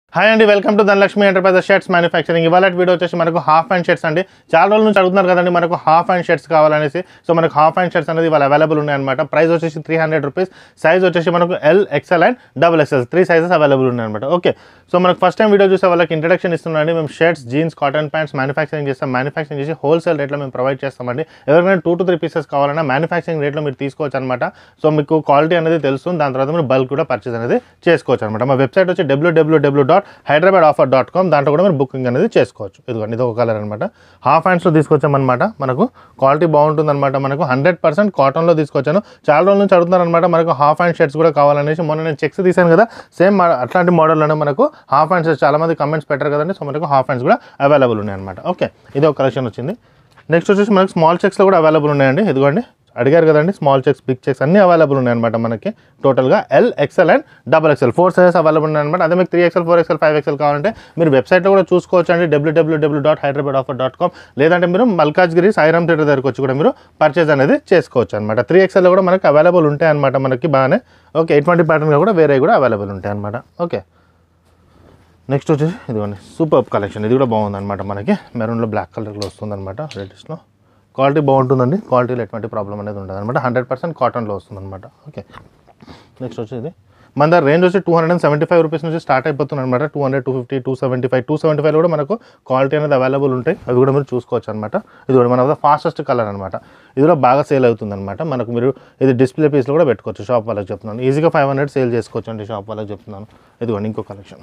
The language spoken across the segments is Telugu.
హాయ్ అండి, welcome to Dhanalakshmi enterprises shirts manufacturing. ఇవాళ వీడియో వచ్చేసి మనకు హాఫ్ హ్యాండ్ షర్ట్స్ అండి. చాలా రోజుల నుంచి అడుగుతున్నారు కదండి మనకు హాఫ్ హ్యాండ్ షర్ట్స్ కావాలనేసి. సో మనకు హాఫ్ హ్యాండ్ షర్ట్స్ అనేది ఇవాళ అవైలబుల్ ఉన్నాయన్నమాట. ప్రైస్ వచ్చేసి 300 రూపీస్. సైజ్ వచ్చేసి మనకు L, XL and double XL 3 sizes available ఉన్నాయన్నమాట. ఓకే, సో మనకు ఫస్ట్ టైం వీడియో చూసే వాళ్ళకి ఇంట్రడక్షన్ ఇస్తున్నాండి. మేము shirts, jeans, cotton pants manufacturing చేస్తాం. మ్యానుఫ్యాక్చరింగ్ చేసి హోల్సేల్ రేట్లో మేము ప్రొవైడ్ చేస్తామండి. ఎవరికైనా 2 to 3 పీసెస్ కావాలన్నా మ్యానుఫ్యాక్చరింగ్ రేట్లో మీరు తీసుకోవచ్చు అనమాట. సో మీకు క్వాలిటీ అనేది తెలుస్తుంది. దాని తర్వాత మీరు బల్క్ కూడా పర్చేస్ అనేది చేసుకోవచ్చు అనమాట. మా వెబ్సైట్ వచ్చి www.hyderabad.com. దాంట్లో కూడా మీరు బుకింగ్ అనేది చేసుకోవచ్చు. ఇదిగోండి, ఇది ఒక కలర్ అనమాట. హాఫ్ హ్యాండ్స్లో తీసుకొచ్చామన్నమాట. మనకు క్వాలిటీ బాగుంటుంది అనమాట. మనకు 100% కాటన్లో తీసుకొచ్చాను. చాలా రోజుల నుంచి అడుగుతున్నారు అనమాట మనకు హాఫ్ హ్యాండ్ షర్ట్స్ కూడా కావాలనేసి. మొన్న నేను చెక్స్ తీసాను కదా, సేమ్ అట్లాంటి మోడల్లోనే మనకు హాఫ్ హ్యాండ్స్ చాలా మంది కమెంట్స్ పెట్టారు కదండి. సో మనకు హాఫ్ హ్యాండ్స్ కూడా అవైలబుల్ ఉన్నాయి అనమాట. ఓకే, ఇది ఒక కలెక్షన్ వచ్చింది. నెక్స్ట్ వచ్చేసి మనకు స్మాల్ చెక్స్లో కూడా అవైలబుల్ ఉన్నాయండి. ఇదిగోండి, అడిగారు కదండి, స్మాల్ చెక్స్, బిగ్ చెక్స్ అన్నీ అవైలబుల్ ఉన్నాయన్నమాట. మనకి టోటల్గా L, XL and double XL 4 sizes available ఉన్నాయన్నమాట. అదే మీకు 3XL, 4XL, 5XL కావాలంటే మీరు వెబ్సైట్లో కూడా చూసుకోవచ్చు అండి, www.hyderabad.com. లేదంటే మీరు మల్కాజ్గిరి సైరామ్ థియేటర్ దగ్గరికి వచ్చి కూడా మీరు పర్చేజ్ అనేది చేసుకోవచ్చు అనమాట. 3XL కూడా మనకి అవైలబుల్ ఉంటాయి అనమాట. మనకి బాగానే ఓకే, ఎటువంటి ప్యాటర్న్గా కూడా వేరే కూడా అవైలబుల్ ఉంటాయి అనమాట. ఓకే, నెక్స్ట్ వచ్చేసి ఇదిగోండి, సూపర్ కలెక్షన్. ఇది కూడా బాగుందన్నమాట. మనకి మెరూన్లో బ్లాక్ కలర్లో వస్తుందన్నమాట. రెడ్స్లో క్వాలిటీ బాగుంటుందండి. క్వాలిటీలో ఎటువంటి ప్రాబ్లం అనేది ఉండదు అనమాట. 100% కాటన్లో వస్తుందన్నమాట. ఓకే, నెక్స్ట్ వచ్చేది మన దగ్గర రేంజ్ వచ్చి 275 రూపీస్ నుంచి స్టార్ట్ అయిపోతుంది అనమాట. 200, 250, 275, 275 కూడా మనకు క్వాలిటీ అనేది అవైలబుల్ ఉంటాయి. అవి కూడా మీరు చూసుకోవచ్చు అనమాట. ఇది కూడా మన ఫాస్టెస్ట్ కలర్ అనమాట. ఇది కూడా బాగా సేల్ అవుతుంది అనమాట. మనకు మీరు ఇది డిస్ప్లే పీస్లో కూడా పెట్టుకోవచ్చు. షాప్ వాళ్ళకి చెప్తున్నాను, ఈజీగా 500 సేల్ చేసుకోవచ్చు అండి. షాప్ వాళ్ళకి చెప్తున్నాను. ఇదిగోండి ఇంకో కలెక్షన్.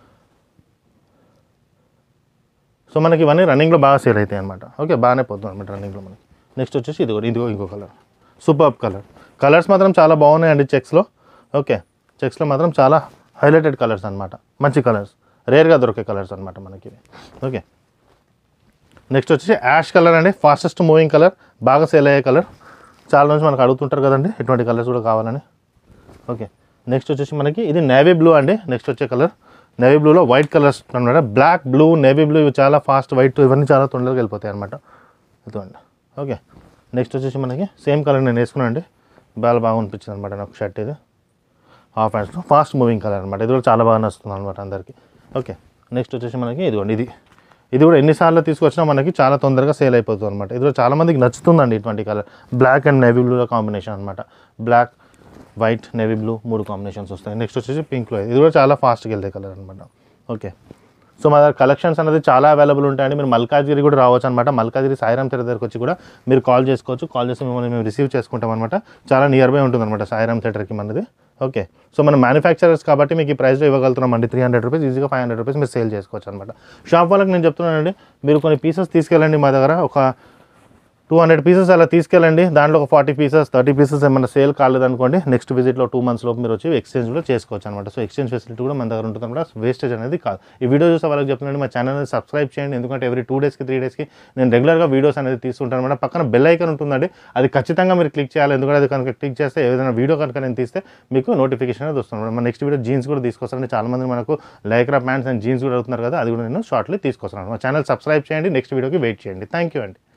సో మనకి ఇవన్నీ రన్నింగ్లో బాగా సేల్ అవుతాయి అనమాట. ఓకే, బాగానే పోతుంది అనమాట రన్నింగ్లో మనకి. నెక్స్ట్ వచ్చేసి ఇదిగో ఇంకో కలర్, సూపర్ కలర్. కలర్స్ మాత్రం చాలా బాగున్నాయండి చెక్స్లో. ఓకే, చెక్స్లో మాత్రం చాలా హైలైటెడ్ కలర్స్ అనమాట. మంచి కలర్స్, రేర్గా దొరికే కలర్స్ అనమాట మనకి. ఓకే, నెక్స్ట్ వచ్చేసి యాష్ కలర్ అండి. ఫాస్టెస్ట్ మూవింగ్ కలర్, బాగా సేల్ అయ్యే కలర్. చాలా నుంచి మనకు అడుగుతుంటారు కదండి ఇటువంటి కలర్స్ కూడా కావాలని. ఓకే, నెక్స్ట్ వచ్చేసి మనకి ఇది నేవీ బ్లూ అండి. నెక్స్ట్ వచ్చే కలర్ నేవీ బ్లూలో వైట్ కలర్స్ అనమాట. బ్లాక్, బ్లూ, నేవీ బ్లూ ఇవి చాలా ఫాస్ట్, వైట్ ఇవన్నీ చాలా తొందరగా వెళ్ళిపోతాయి అనమాట. ఇదిగోండి. ఓకే, నెక్స్ట్ వచ్చేసి మనకి సేమ్ కలర్ నేను వేసుకున్నాను అండి. బాగా అనిపించింది అనమాట నాకు షర్ట్. ఇది హాఫ్ హ్యాండ్స్లో ఫాస్ట్ మూవింగ్ కలర్ అనమాట. ఇది కూడా చాలా బాగా నచ్చుతుంది అనమాట అందరికీ. ఓకే, నెక్స్ట్ వచ్చేసి మనకి ఇదిగోండి, ఇది కూడా ఎన్నిసార్లు తీసుకొచ్చినా మనకి చాలా తొందరగా సేల్ అయిపోతుంది అనమాట. ఇది కూడా చాలా మందికి నచ్చుతుందండి ఇటువంటి కలర్. బ్లాక్ అండ్ నేవీ బ్లూలో కాంబినేషన్ అనమాట. Black, white, navy blue 3 combinations వస్తాయి. నెక్స్ట్ వచ్చేసి పింక్లో, ఇది కూడా చాలా ఫాస్ట్గా వెళ్తాయి కలర్ అనమాట. ఓకే, సో మా దగ్గర కలెక్షన్స్ అనేది చాలా అవైలబుల్ ఉంటాయండి. మీరు మల్కాజ్గిరి కూడా రావచ్చు అనమాట. మల్కాజ్గిరి సైరామ్ థియేటర్ దగ్గరికి వచ్చి కూడా మీరు కాల్ చేసుకోవచ్చు. కాల్ చేసి మిమ్మల్ని మేము రిసీవ్ చేసుకుంటాం అనమాట. చాలా నియర్ బై ఉంటుంది అనమాట సైరామ్ థియేటర్కి మనది. ఓకే, సో మనం మ్యానుఫ్యాక్చరర్స్ కాబట్టి మీకు ఈ ప్రైస్లో ఇవ్వగలుగుతున్నాం అండి. 300 రూపీస్, ఈజీగా 500 రూపీస్ మీరు సేల్ చేసుకోవచ్చు అనమాట. షాప్ వాళ్ళకి నేను చెప్తున్నానండి, మీరు కొన్ని పీసెస్ తీసుకెళ్ళండి. మా దగ్గర ఒక 200 పీసెస్ అలా తీసుకెళ్ళండి. దాంట్లో ఒక 40 పీసెస్, 30 పీసెస్ ఏమైనా సేల్ కాలేదనుకోండి, నెక్స్ట్ విజిట్లో 2 months లోపు మీరు వచ్చి ఎక్స్చేంజ్ కూడా చేసుకోవచ్చు అనమాట. సో ఎక్స్చేంజ్ ఫెసిలిటీ కూడా మన దగ్గర ఉంటుంది అనమాట. వేస్టేజ్ అనేది కాదు. ఈ వీడియో చూసే వాళ్ళకి చెప్తున్నాను, మా ఛానల్ని సబ్స్క్రైబ్ చేయండి. ఎందుకంటే ఎవ్రీ 2 daysకి 3 daysకి నేను రెగ్యులర్గా వీడియోస్ అనేది తీస్తుంటాను అనమాట. పక్కన బెల్ ఐకాన్ ఉంటుందండి, అది ఖచ్చితంగా మీరు క్లిక్ చేయాలి. ఎందుకంటే అది కనుక క్లిక్ చేస్తే ఏదైనా వీడియో కనుక నేను తీస్తే మీకు నోటిఫికేషన్ అనేది వస్తుంది. మన నెక్స్ట్ వీడియో జీన్స్ కూడా తీసుకొస్తానండి. చాలామంది మనకు లైక్రా ప్యాంట్స్ అండ్ జీన్స్ కూడా అవుతున్నారు కదా, అది కూడా నేను షార్ట్లీ తీసుకొస్తాను. మా ఛానల్ సబ్స్క్రైబ్ చేయండి. నెక్స్ట్ వీడియోకి వెయిట్ చేయండి. థ్యాంక్ యూ అండి.